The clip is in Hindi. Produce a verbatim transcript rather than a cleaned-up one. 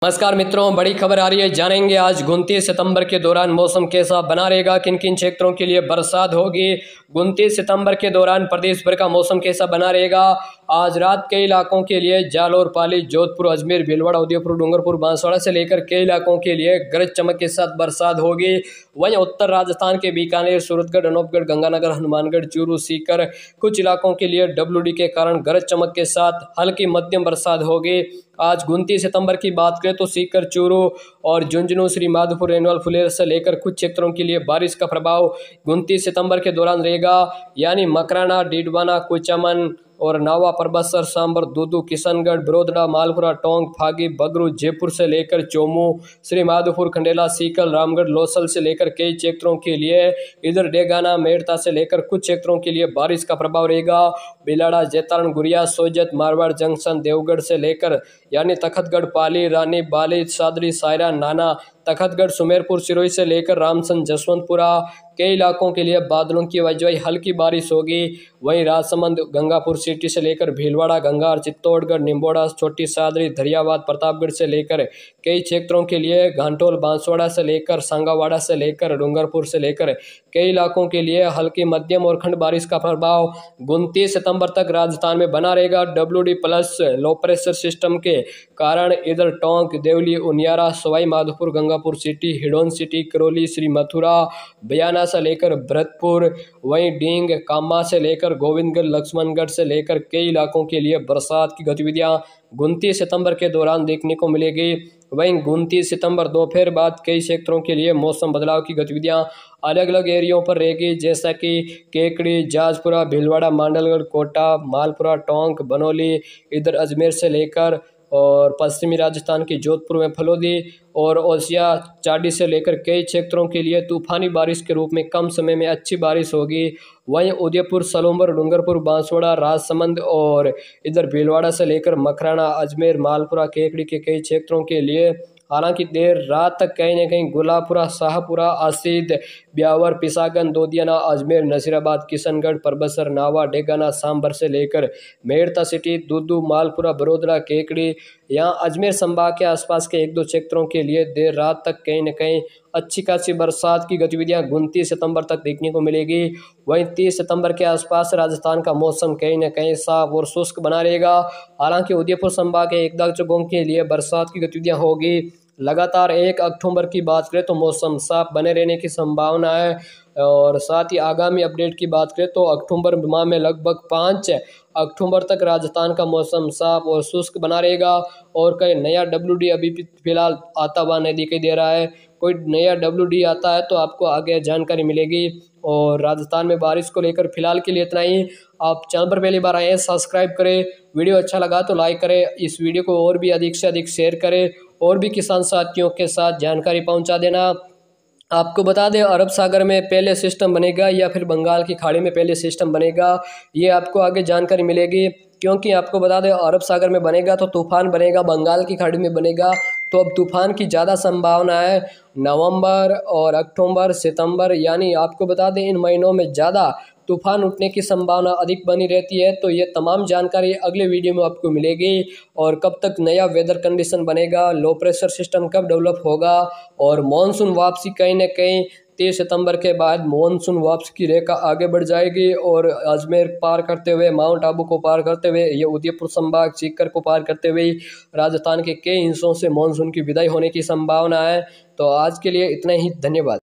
नमस्कार मित्रों, बड़ी खबर आ रही है। जानेंगे आज उनतीस सितंबर के दौरान मौसम कैसा बना रहेगा, किन किन क्षेत्रों के लिए बरसात होगी। उनतीस सितंबर के दौरान प्रदेश भर का मौसम कैसा बना रहेगा। आज रात कई इलाकों के लिए जालौर, पाली, जोधपुर, अजमेर, भीलवाड़ा, उदयपुर, डूंगरपुर, बांसवाड़ा से लेकर कई इलाकों के लिए गरज चमक के साथ बरसात होगी। वहीं उत्तर राजस्थान के बीकानेर, सूरतगढ़, अनूपगढ़, गंगानगर, हनुमानगढ़, चूरू, सीकर कुछ इलाकों के लिए डब्ल्यू डी के कारण गरज चमक के साथ हल्की मध्यम बरसात होगी। आज उनतीस सितंबर की बात करें तो सीकर, चूरू और झुंझुनू, श्री माधोपुर, रेनवाल, फुलेर से लेकर कुछ क्षेत्रों के लिए बारिश का प्रभाव उनतीस सितंबर के दौरान रहेगा। यानी मकराना, डीडवाना, कुचामन और नावा, परबसर, सांबर, दूदू, किशनगढ़, बरोदड़ा, मालपुरा, टोंक, फागी, बगरू, जयपुर से लेकर चोमू, श्री माधोपुर, खंडेला, सीकल, रामगढ़, लोसल से लेकर कई क्षेत्रों के लिए, इधर डेगाना, मेड़ता से लेकर कुछ क्षेत्रों के लिए बारिश का प्रभाव रहेगा। बिलाड़ा, जैतारण, गुरिया, सोजत, मारवाड़ जंक्शन, देवगढ़ से लेकर यानी तखतगढ़, पाली, रानी, बाली, सादरी, सायरा, नाना, तखतगढ़, सुमेरपुर, सिरोही से लेकर रामसंद, जसवंतपुरा कई इलाकों के लिए बादलों की वजह हल्की बारिश होगी। वहीं राजसमंद, गंगापुर सिटी से लेकर भीलवाड़ा, गंगार, चित्तौड़गढ़, निम्बोड़ा, छोटी सादरी, धरियावाद, प्रतापगढ़ से लेकर कई क्षेत्रों के लिए घाटोल, बांसवाड़ा से लेकर सांगावाड़ा से लेकर डूंगरपुर से लेकर कई इलाकों के लिए हल्की मध्यम और खंड बारिश का प्रभाव उनतीस सितंबर तक राजस्थान में बना रहेगा। W D plus low pressure system के कारण इधर टोंक, देवली, उनियारा, सवाई माधोपुर, गंगापुर सिटी, हिडोन सिटी, करौली, श्री मथुरा, बयाना से लेकर भरतपुर, वहीं डींग, कामा से लेकर गोविंदगढ़, लक्ष्मणगढ़ से लेकर कई इलाकों के लिए बरसात की गतिविधियां उनतीस सितंबर के दौरान देखने को मिलेगी। वहीं उनतीस सितंबर दोपहर बाद कई क्षेत्रों के लिए मौसम बदलाव की गतिविधियां अलग अलग एरियो पर रहेगी, जैसा कि केकड़ी, जाजपुरा, भीलवाड़ा, मांडलगढ़, कोटा, मालपुरा, टोंक, बनोली, इधर अजमेर से लेकर और पश्चिमी राजस्थान के जोधपुर में फलोदी और ओसिया, चाडी से लेकर कई क्षेत्रों के लिए तूफानी बारिश के रूप में कम समय में अच्छी बारिश होगी। वहीं उदयपुर, सलूम्बर, डूंगरपुर, बांसवाड़ा, राजसमंद और इधर भीलवाड़ा से लेकर मखराना, अजमेर, मालपुरा, केकड़ी के कई क्षेत्रों के लिए हालांकि देर रात तक कहीं न कहीं गुलापुरा, शाहपुरा, आसिद, ब्यावर, पिसागन, दोदियाना, अजमेर, नसीराबाद, किशनगढ़, परबसर, नावा, डेगाना, सांबर से लेकर मेड़ता सिटी, दूदू, मालपुरा, बरोदड़ा, केकड़ी, यहाँ अजमेर संभाग के आसपास के एक दो क्षेत्रों के लिए देर रात तक कहीं न कहीं अच्छी खासी बरसात की गतिविधियां उनतीस सितंबर तक देखने को मिलेगी। वहीं तीस सितंबर के आसपास राजस्थान का मौसम कहीं न कहीं साफ और शुष्क बना रहेगा। हालांकि उदयपुर संभाग के एक दो जगहों के लिए बरसात की गतिविधियां होगी। लगातार एक अक्टूबर की बात करें तो मौसम साफ बने रहने की संभावना है और साथ ही आगामी अपडेट की बात करें तो अक्टूबर माह में लगभग पाँच अक्टूबर तक राजस्थान का मौसम साफ और शुष्क बना रहेगा और कई नया डब्ल्यू डी अभी फिलहाल आता हुआ नहीं दिखाई दे रहा है। कोई नया डब्ल्यू डी आता है तो आपको आगे जानकारी मिलेगी। और राजस्थान में बारिश को लेकर फिलहाल के लिए इतना ही। आप चैनल पर पहली बार आए हैं, सब्सक्राइब करें, वीडियो अच्छा लगा तो लाइक करें, इस वीडियो को और भी अधिक से अधिक शेयर करें और भी किसान साथियों के साथ जानकारी पहुंचा देना। आपको बता दें, अरब सागर में पहले सिस्टम बनेगा या फिर बंगाल की खाड़ी में पहले सिस्टम बनेगा, ये आपको आगे जानकारी मिलेगी। क्योंकि आपको बता दें, अरब सागर में बनेगा तो तूफान बनेगा, बंगाल की खाड़ी में बनेगा तो अब तूफान की ज़्यादा संभावना है। नवंबर और अक्टूबर, सितंबर यानी आपको बता दें इन महीनों में ज़्यादा तूफान उठने की संभावना अधिक बनी रहती है। तो ये तमाम जानकारी अगले वीडियो में आपको मिलेगी और कब तक नया वेदर कंडीशन बनेगा, लो प्रेशर सिस्टम कब डेवलप होगा और मानसून वापसी कहीं ना कहीं तीस सितंबर के बाद मानसून वापसी की रेखा आगे बढ़ जाएगी और अजमेर पार करते हुए, माउंट आबू को पार करते हुए, ये उदयपुर संभाग, सीकर को पार करते हुए राजस्थान के कई हिस्सों से मानसून की विदाई होने की संभावना है। तो आज के लिए इतना ही, धन्यवाद।